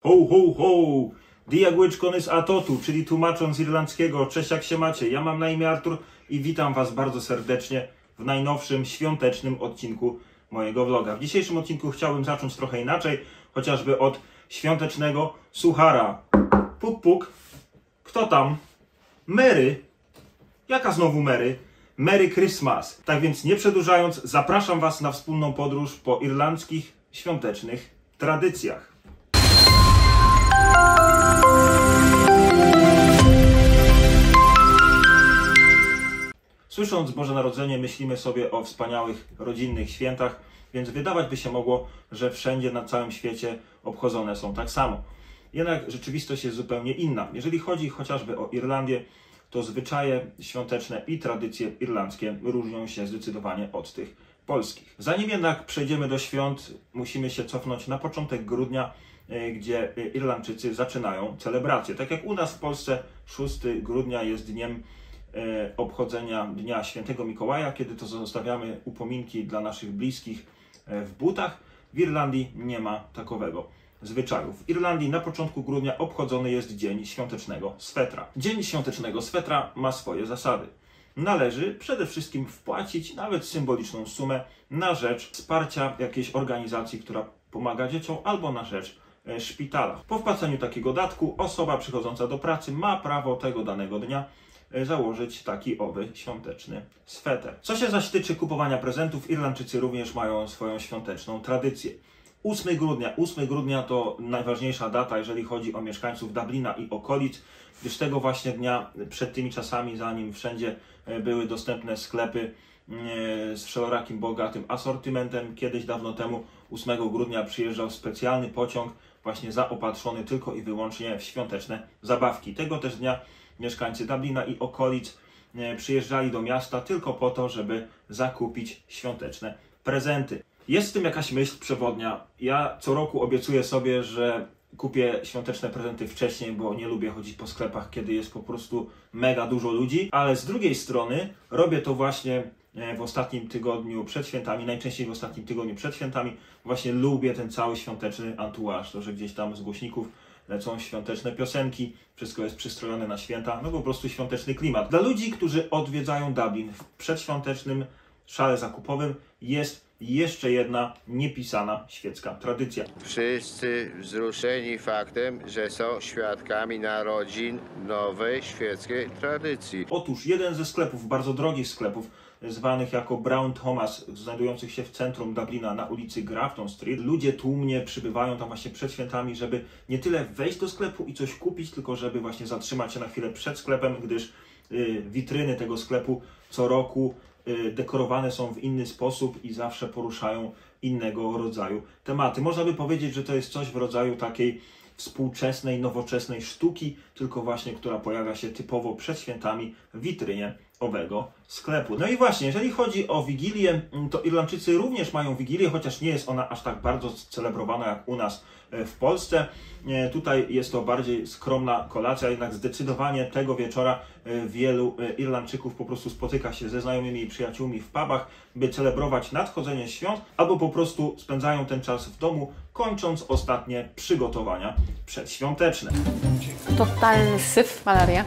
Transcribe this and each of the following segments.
Ho, ho, ho! Diagłyczkonis atotu, czyli tłumacząc z irlandzkiego, cześć, jak się macie? Ja mam na imię Artur i witam was bardzo serdecznie w najnowszym świątecznym odcinku mojego vloga. W dzisiejszym odcinku chciałbym zacząć trochę inaczej, chociażby od świątecznego suchara. Puk, puk. Kto tam? Mary. Jaka znowu Mary? Merry Christmas. Tak więc nie przedłużając, zapraszam was na wspólną podróż po irlandzkich świątecznych tradycjach. Słysząc Boże Narodzenie, myślimy sobie o wspaniałych rodzinnych świętach, więc wydawać by się mogło, że wszędzie na całym świecie obchodzone są tak samo. Jednak rzeczywistość jest zupełnie inna. Jeżeli chodzi chociażby o Irlandię, to zwyczaje świąteczne i tradycje irlandzkie różnią się zdecydowanie od tych polskich. Zanim jednak przejdziemy do świąt, musimy się cofnąć na początek grudnia, gdzie Irlandczycy zaczynają celebracje. Tak jak u nas w Polsce 6 grudnia jest dniem obchodzenia Dnia Świętego Mikołaja, kiedy to zostawiamy upominki dla naszych bliskich w butach. W Irlandii nie ma takowego zwyczaju. W Irlandii na początku grudnia obchodzony jest Dzień Świątecznego Swetra. Dzień Świątecznego Swetra ma swoje zasady. Należy przede wszystkim wpłacić nawet symboliczną sumę na rzecz wsparcia jakiejś organizacji, która pomaga dzieciom, albo na rzecz szpitala. Po wpłaceniu takiego datku osoba przychodząca do pracy ma prawo tego danego dnia założyć taki owy świąteczny sweter. Co się zaś tyczy kupowania prezentów, Irlandczycy również mają swoją świąteczną tradycję. 8 grudnia. 8 grudnia to najważniejsza data, jeżeli chodzi o mieszkańców Dublina i okolic, gdyż tego właśnie dnia, przed tymi czasami, zanim wszędzie były dostępne sklepy z wszelorakim, bogatym asortymentem, kiedyś dawno temu 8 grudnia przyjeżdżał specjalny pociąg właśnie zaopatrzony tylko i wyłącznie w świąteczne zabawki. Tego też dnia mieszkańcy Dublina i okolic przyjeżdżali do miasta tylko po to, żeby zakupić świąteczne prezenty. Jest w tym jakaś myśl przewodnia. Ja co roku obiecuję sobie, że kupię świąteczne prezenty wcześniej, bo nie lubię chodzić po sklepach, kiedy jest po prostu mega dużo ludzi, ale z drugiej strony robię to właśnie w ostatnim tygodniu przed świętami, najczęściej w ostatnim tygodniu przed świętami. Właśnie lubię ten cały świąteczny entourage, to, że gdzieś tam z głośników lecą świąteczne piosenki, wszystko jest przystrojone na święta, no po prostu świąteczny klimat. Dla ludzi, którzy odwiedzają Dublin w przedświątecznym szale zakupowym, jest jeszcze jedna niepisana świecka tradycja. Wszyscy wzruszeni faktem, że są świadkami narodzin nowej świeckiej tradycji. Otóż jeden ze sklepów, bardzo drogich sklepów, zwanych jako Brown Thomas, znajdujących się w centrum Dublina na ulicy Grafton Street. Ludzie tłumnie przybywają tam właśnie przed świętami, żeby nie tyle wejść do sklepu i coś kupić, tylko żeby właśnie zatrzymać się na chwilę przed sklepem, gdyż witryny tego sklepu co roku dekorowane są w inny sposób i zawsze poruszają innego rodzaju tematy. Można by powiedzieć, że to jest coś w rodzaju takiej współczesnej, nowoczesnej sztuki, tylko właśnie, która pojawia się typowo przed świętami w witrynie owego sklepu. No i właśnie, jeżeli chodzi o Wigilię, to Irlandczycy również mają Wigilię, chociaż nie jest ona aż tak bardzo celebrowana jak u nas w Polsce. Tutaj jest to bardziej skromna kolacja, jednak zdecydowanie tego wieczora wielu Irlandczyków po prostu spotyka się ze znajomymi i przyjaciółmi w pubach, by celebrować nadchodzenie świąt, albo po prostu spędzają ten czas w domu, kończąc ostatnie przygotowania przedświąteczne. Totalny syf, malaria.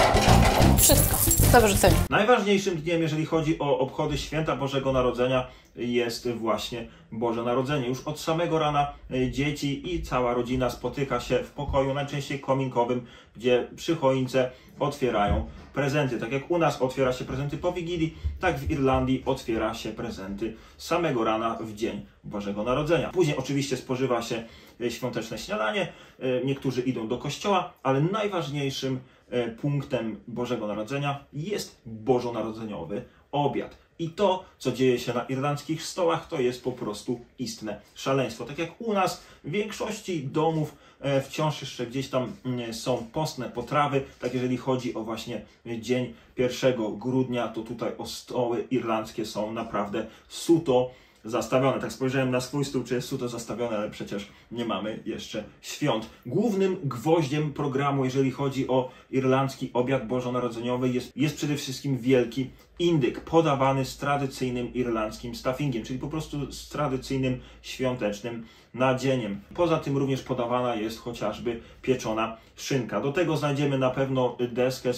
Wszystko. Do wyrzucenia. Najważniejszym dniem, jeżeli chodzi o obchody święta Bożego Narodzenia, jest właśnie Boże Narodzenie. Już od samego rana dzieci i cała rodzina spotyka się w pokoju, najczęściej kominkowym, gdzie przy choince otwierają prezenty. Tak jak u nas otwiera się prezenty po Wigilii, tak w Irlandii otwiera się prezenty samego rana w dzień Bożego Narodzenia. Później oczywiście spożywa się świąteczne śniadanie, niektórzy idą do kościoła, ale najważniejszym punktem Bożego Narodzenia jest bożonarodzeniowy obiad. I to, co dzieje się na irlandzkich stołach, to jest po prostu istne szaleństwo. Tak jak u nas w większości domów wciąż jeszcze gdzieś tam są postne potrawy. Tak jeżeli chodzi o właśnie dzień 1 grudnia, to tutaj stoły irlandzkie są naprawdę suto zastawione. Tak spojrzałem na swój stół, czy jest suto zastawione, ale przecież nie mamy jeszcze świąt. Głównym gwoździem programu, jeżeli chodzi o irlandzki obiad bożonarodzeniowy, jest przede wszystkim wielki indyk, podawany z tradycyjnym irlandzkim stuffingiem, czyli po prostu z tradycyjnym świątecznym nadzieniem. Poza tym również podawana jest chociażby pieczona szynka. Do tego znajdziemy na pewno deskę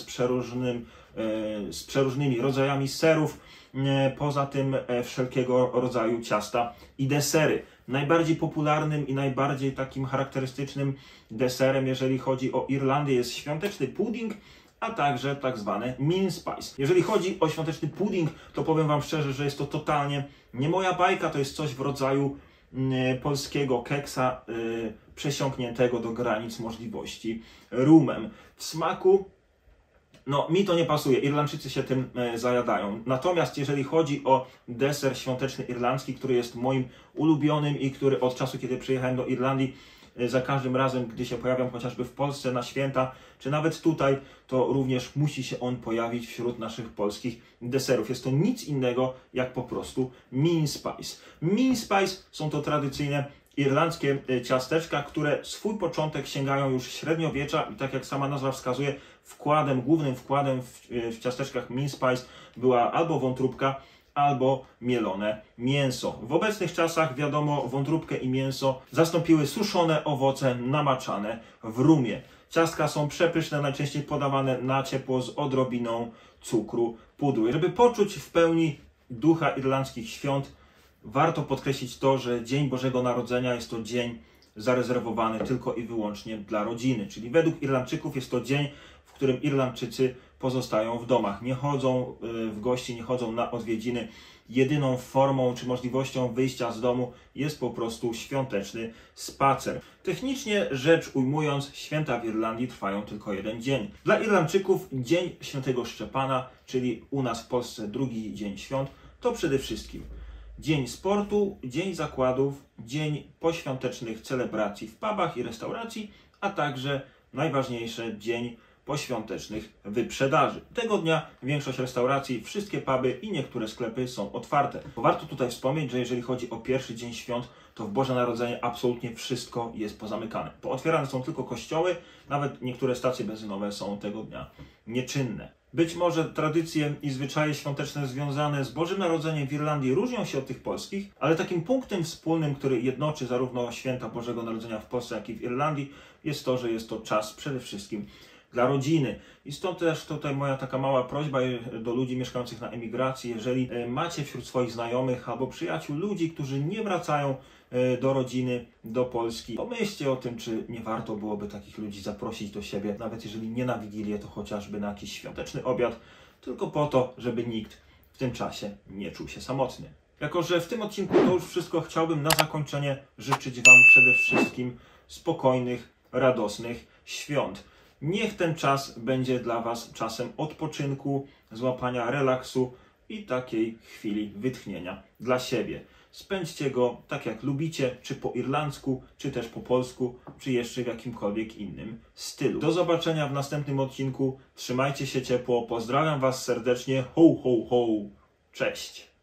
z przeróżnymi rodzajami serów, poza tym wszelkiego rodzaju ciasta i desery. Najbardziej popularnym i najbardziej takim charakterystycznym deserem, jeżeli chodzi o Irlandię, jest świąteczny pudding, a także tak zwany mince pies. Jeżeli chodzi o świąteczny pudding, to powiem Wam szczerze, że jest to totalnie nie moja bajka, to jest coś w rodzaju polskiego keksa przesiąkniętego do granic możliwości rumem. W smaku, no mi to nie pasuje, Irlandczycy się tym zajadają. Natomiast jeżeli chodzi o deser świąteczny irlandzki, który jest moim ulubionym i który od czasu, kiedy przyjechałem do Irlandii, za każdym razem, gdy się pojawiam chociażby w Polsce na święta, czy nawet tutaj, to również musi się on pojawić wśród naszych polskich deserów. Jest to nic innego jak po prostu mince pies. Mince pies są to tradycyjne irlandzkie ciasteczka, które swój początek sięgają już średniowiecza i tak jak sama nazwa wskazuje, głównym wkładem w ciasteczkach mince pies była albo wątróbka, albo mielone mięso. W obecnych czasach, wiadomo, wątróbkę i mięso zastąpiły suszone owoce namaczane w rumie. Ciastka są przepyszne, najczęściej podawane na ciepło z odrobiną cukru, pudru. Żeby poczuć w pełni ducha irlandzkich świąt, warto podkreślić to, że Dzień Bożego Narodzenia jest to dzień zarezerwowany tylko i wyłącznie dla rodziny. Czyli według Irlandczyków jest to dzień, w którym Irlandczycy pozostają w domach. Nie chodzą w gości, nie chodzą na odwiedziny. Jedyną formą czy możliwością wyjścia z domu jest po prostu świąteczny spacer. Technicznie rzecz ujmując, święta w Irlandii trwają tylko jeden dzień. Dla Irlandczyków Dzień Świętego Szczepana, czyli u nas w Polsce drugi dzień świąt, to przede wszystkim dzień sportu, dzień zakładów, dzień poświątecznych celebracji w pubach i restauracji, a także najważniejsze, dzień poświątecznych wyprzedaży. Tego dnia większość restauracji, wszystkie puby i niektóre sklepy są otwarte. Warto tutaj wspomnieć, że jeżeli chodzi o pierwszy dzień świąt, to w Boże Narodzenie absolutnie wszystko jest pozamykane. Pootwierane są tylko kościoły, nawet niektóre stacje benzynowe są tego dnia nieczynne. Być może tradycje i zwyczaje świąteczne związane z Bożym Narodzeniem w Irlandii różnią się od tych polskich, ale takim punktem wspólnym, który jednoczy zarówno święta Bożego Narodzenia w Polsce, jak i w Irlandii, jest to, że jest to czas przede wszystkim dla rodziny. I stąd też tutaj moja taka mała prośba do ludzi mieszkających na emigracji. Jeżeli macie wśród swoich znajomych albo przyjaciół ludzi, którzy nie wracają do rodziny, do Polski, pomyślcie o tym, czy nie warto byłoby takich ludzi zaprosić do siebie, nawet jeżeli nie na Wigilię, to chociażby na jakiś świąteczny obiad, tylko po to, żeby nikt w tym czasie nie czuł się samotny. Jako że w tym odcinku to już wszystko, chciałbym na zakończenie życzyć Wam przede wszystkim spokojnych, radosnych świąt. Niech ten czas będzie dla Was czasem odpoczynku, złapania relaksu i takiej chwili wytchnienia dla siebie. Spędźcie go tak jak lubicie, czy po irlandzku, czy też po polsku, czy jeszcze w jakimkolwiek innym stylu. Do zobaczenia w następnym odcinku. Trzymajcie się ciepło. Pozdrawiam Was serdecznie. Ho, ho, ho. Cześć.